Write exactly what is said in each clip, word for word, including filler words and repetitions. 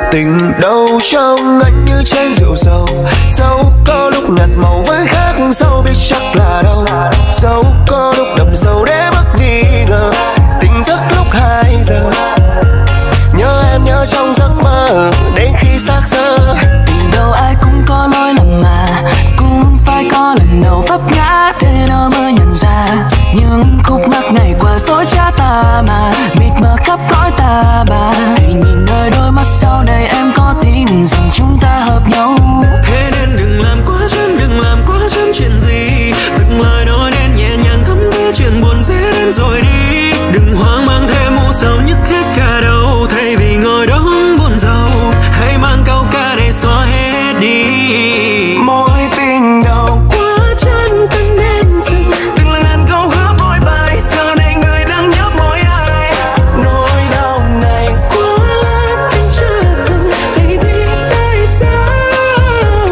Tình đâu trong anh như chén rượu dầu, dẫu có lúc nhạt màu với khác sâu biết chắc là đâu. Dẫu có lúc đậm sâu để mất nghi ngờ, tỉnh giấc lúc hai giờ. Nhớ em nhớ trong giấc mơ đến khi xác xơ. Tình đâu ai cũng có lỗi lầm mà, cũng phải có lần đầu vấp ngã thế nó mới nhận ra. Những khúc mắc ngày qua dối trá ta mà mịt mờ khắp cõi ta bà. Hãy nhìn nơi đôi mắt sau này em có tin rằng chúng ta hợp nhau. Thế nên đừng làm quá chán, đừng làm quá chán chuyện gì. Từng lời nói nên nhẹ nhàng thấm thía chuyện buồn dễ đến rồi đi. Đừng hoang mang thêm u sầu nhức hết cả đầu. Thay vì ngồi đó buồn rầu, hãy mang câu ca này xóa hết đi. Mối tình đầu quá chán từng nên dừng. Từng là ngàn câu hát mỗi bài, giờ này người đang nhớ mỗi ai. nỗi đau này Quá lớn anh chưa từng phải đi tại sao.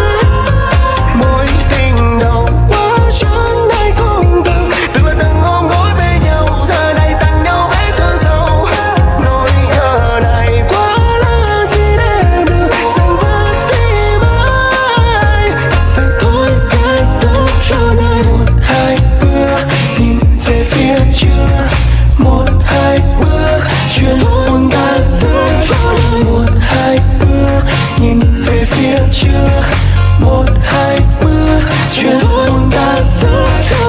mối tình đầu quá chán ai không từng. Từng là từng ôm gối bên nhau, giờ này tặng nhau vết thương sâu. Nỗi nhớ này quá là gì để được dành vắt tim ai. Phải thôi cái tốt cho nhau. Một hai bước nhìn về phía trước, một hai bước chuyện buồn tan vỡ. Một hai bước nhìn về phía trước, một hai bước chuyện buồn tan vỡ.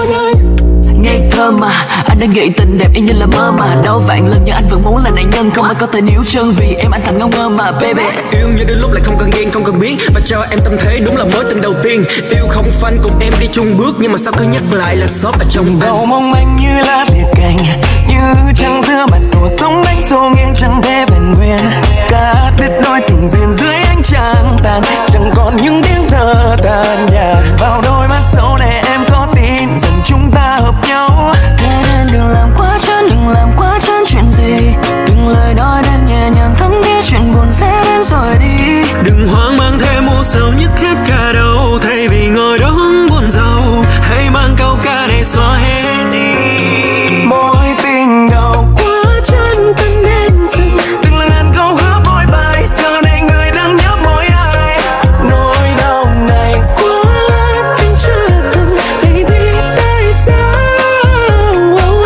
Ngây thơ mà, anh đang nghĩ tình đẹp y như là mơ mà. Đâu vạn lần nhưng anh vẫn muốn là nạn nhân, không ai có thể níu chân vì em anh thầm ngông ngơ mà baby. Yêu như đôi lúc lại không cần ghen, không cần biết, và cho em tâm thế đúng là mối tình đầu tiên. Yêu không phanh cùng em đi chung bước, nhưng mà sao cứ nhắc lại là xót ở trong anh. Đầu mong manh như lá liệt cành, như trăng giữa mặt đổ sóng đánh xô nghiêng chẳng thể bền nguyên. Cắt đứt đôi tình duyên dưới ánh trăng tàn, chẳng còn những tiếng thơ than nhạt. Vào đôi mắt sâu này em có tin rằng chúng ta hợp nhau. Thế nên đừng làm quá chán, đừng làm quá chán chuyện gì. Từng lời nói đến nhẹ nhàng thấm thía chuyện buồn sẽ đến rồi đi. Đừng hoang mang thêm u sầu nhức hết cả đầu. Thay vì ngồi đó buồn rầu, hãy mang câu ca này xóa hết đi. Mối tình đầu Quá chán từng nên dừng. Từng là ngàn câu hát mỗi bài, giờ này người đang nhớ mỗi ai. nỗi đau này Quá lớn anh chưa từng phải đi tại sao.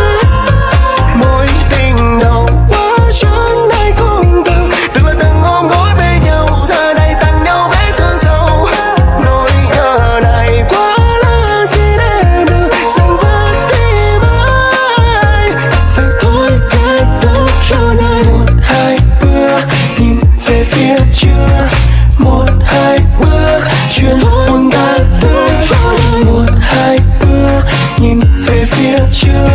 mối tình đầu quá chán ai không từng. Từng là từng ôm gối bên nhau, giờ này tặng nhau vết thương sâu. Nỗi nhớ này quá là gì để được dành vắt tim ai. Phải thôi cái tốt cho nhau. Một hai bước nhìn về phía trước, một hai bước chuyện buồn tan vỡ. Một hai bước nhìn về phía trước,